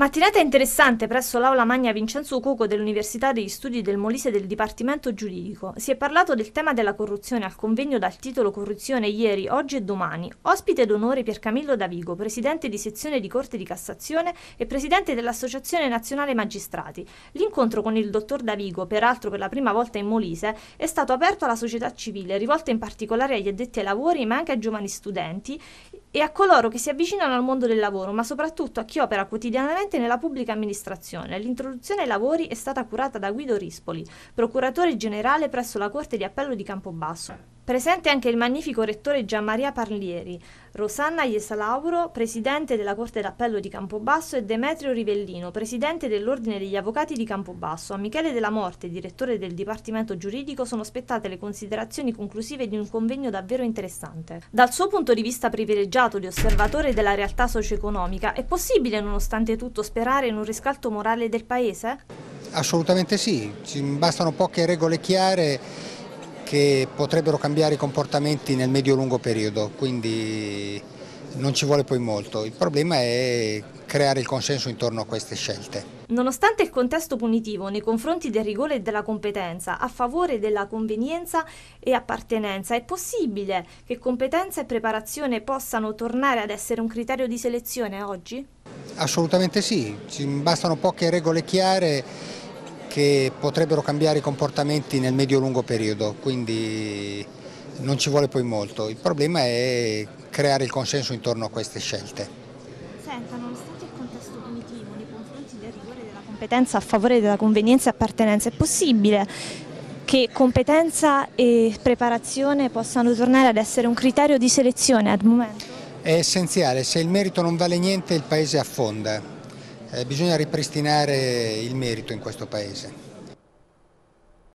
Mattinata interessante presso l'Aula Magna Vincenzo Cuoco dell'Università degli Studi del Molise del Dipartimento Giuridico. Si è parlato del tema della corruzione al convegno dal titolo Corruzione ieri, oggi e domani. Ospite d'onore Piercamillo Davigo, presidente di sezione di Corte di Cassazione e presidente dell'Associazione Nazionale Magistrati. L'incontro con il dottor Davigo, peraltro per la prima volta in Molise, è stato aperto alla società civile, rivolta in particolare agli addetti ai lavori ma anche ai giovani studenti e a coloro che si avvicinano al mondo del lavoro, ma soprattutto a chi opera quotidianamente nella pubblica amministrazione. L'introduzione ai lavori è stata curata da Guido Rispoli, procuratore generale presso la Corte di Appello di Campobasso. Presente anche il magnifico rettore Gianmaria Parlieri, Rosanna Iesalauro, presidente della Corte d'Appello di Campobasso, e Demetrio Rivellino, presidente dell'Ordine degli Avvocati di Campobasso. A Michele Della Morte, direttore del Dipartimento Giuridico, sono spettate le considerazioni conclusive di un convegno davvero interessante. Dal suo punto di vista privilegiato di osservatore della realtà socio-economica, è possibile nonostante tutto sperare in un riscatto morale del Paese? Assolutamente sì, ci bastano poche regole chiare che potrebbero cambiare i comportamenti nel medio-lungo periodo, quindi non ci vuole poi molto. Il problema è creare il consenso intorno a queste scelte. Nonostante il contesto punitivo nei confronti del rigore e della competenza a favore della convenienza e appartenenza, è possibile che competenza e preparazione possano tornare ad essere un criterio di selezione oggi? Assolutamente sì, ci bastano poche regole chiare che potrebbero cambiare i comportamenti nel medio-lungo periodo, quindi non ci vuole poi molto. Il problema è creare il consenso intorno a queste scelte. Senta, nonostante il contesto punitivo nei confronti del rigore della competenza a favore della convenienza e appartenenza, è possibile che competenza e preparazione possano tornare ad essere un criterio di selezione al momento? È essenziale, se il merito non vale niente il Paese affonda. Bisogna ripristinare il merito in questo Paese.